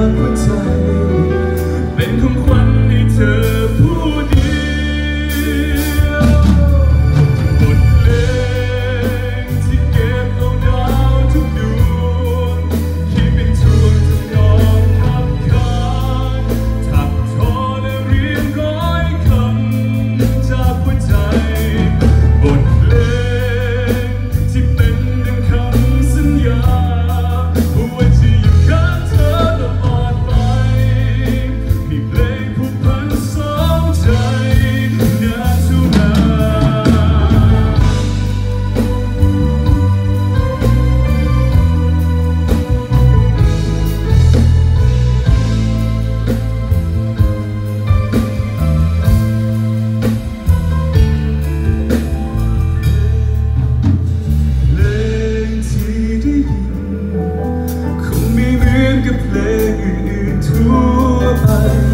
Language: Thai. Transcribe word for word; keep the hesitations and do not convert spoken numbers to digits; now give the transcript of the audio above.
จากหัวใจเป็นของขวัญให้เธอผู้เดียวบทเพลงที่เก็บเอาดาวทุกดวงคิดเป็นทวงทำนองขับขานทับทอและเรียงร้อยคำจากหัวใจบทเพลงที่เป็นดังคำสัญญาว่าจะอยู่ข้างเธอตลอดไปมีเพลงผูกพันสองใจนานเท่านานเพลงที่ได้ยินคงไม่เหมือนกับเพลงอื่นๆทั่วไป